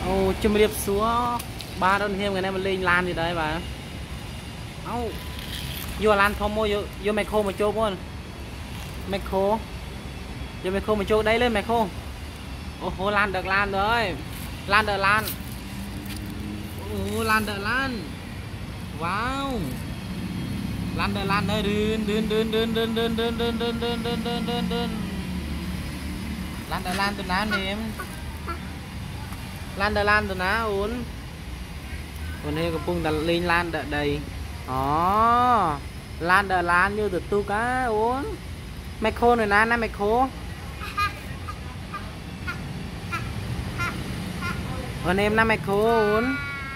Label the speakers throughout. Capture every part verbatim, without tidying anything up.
Speaker 1: ô chum riệp xuống ba đơn thêm người này mà lên lan gì đấy bà áo vô lan không mua vô vô mày khô mà chốt luôn mày khô vô mày khô mà chốt đấy lên mày khô ô hô lan được lan rồi lan đợi lan ô lan đợi lan wow lan đợi lan ơi đơn đơn đơn đơn đơn đơn đơn đơn đơn đơn đơn đơn đơn đơn lan đợi lan từ ná nếm lan đợi lan từ ná uốn còn đây có pung đặt lên lan đợi đầy ó lan đợi lan như từ tu cá uốn mày khô rồi ná ná mày khô còn em năm mày khô uốn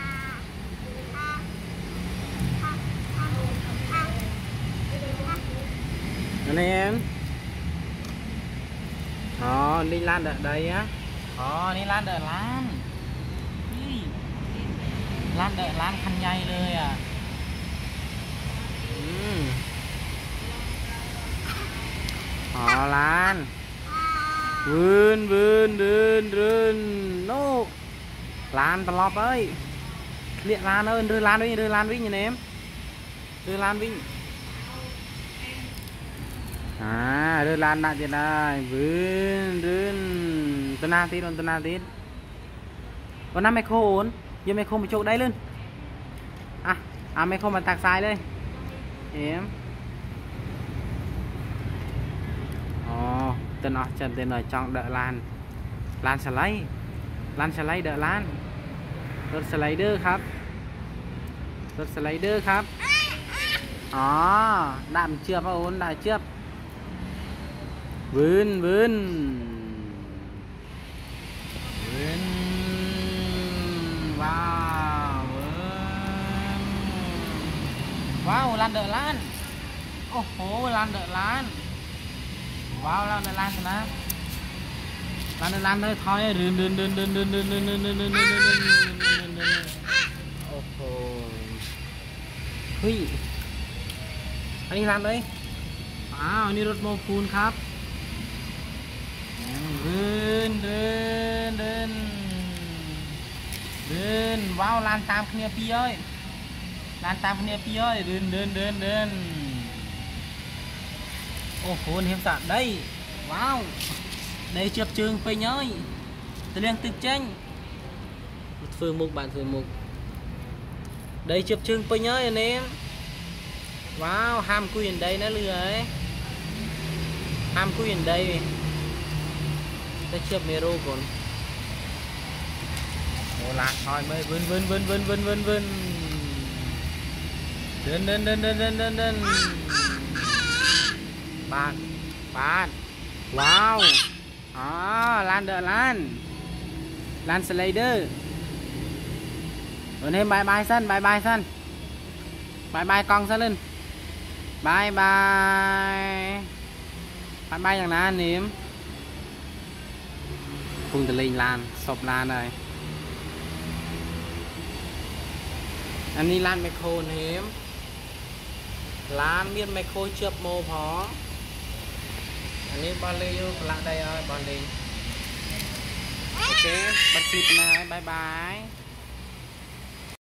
Speaker 1: anh em đó đi lan đợi đây á đó đi lan đợi lan lan đợi lan khăn nhayเลยอ่ะอ๋อlan vươn vươn vươn vươn nô lan tạt lọp ơi liệng lan ơi đưa lan với đưa lan với nhìn em đưa lan với à đưa lan lại trên đây vươn vươn tuần na tít tuần na tít còn năm mày khô ổn giờ mày khô một chỗ đấy luôn à à mày khô mà tạc sai đây em ồ tên nó chân tên rồi chọn đợi lan lan sẽ lấy lan sẽ lấy đợi lanรถสไลเดอร์ครับรถสไลเดอร์ครับอ๋อดามเชือกพระโอนได้เชือกวืนวืนวืนว้าววืนว้าวลานเดอร์ลานโอ้โหลานเดอร์ลานว้าวลานเดอร์ลานนะลานเดอร์ลานเลยทอยเดินเดินเดินเดินเดินเดินเดินเดินเดินเดินเดินเดินโอ้โหเฮ้ยอันนี้ร้านเลยอ้าวนี่รถโมปูนครับเดินเดินเดินเดินว้าวร้านตามเนียพี่เอ้ยร้านตามเนียพี่เอ้ยเดินเดินเดินเดินโอ้โหเห็นสัตว์ได้ว้าวได้เชือกจึงไปย้อยตะเลียงตึกเจ้งphương mục bạn phương mục đây chụp chưngไปnhớ anh em wow ham quyền đây nó lừa ấy ham quyền đây ta chụp mero còn ô lạc thôi mới vươn vươn vươn vươn vươn vươn vươn đơn đơn đơn đơn đơn đơn đơn bạn bạn wow à lan đợi lan lan slider rồi thêm bye bye sân bye bye sân bye bye con sân lên bye bye bye byeอย่างนั้นนิ่มพุ่งตะลิงลานศพลานเลยอันนี้ลานไมโครนิ่มลานเมียนไมโครเชือบโมพออันนี้บอลเลยอยู่ละได้เลยบอลเลยโอเคบัดปิดนะบายบาย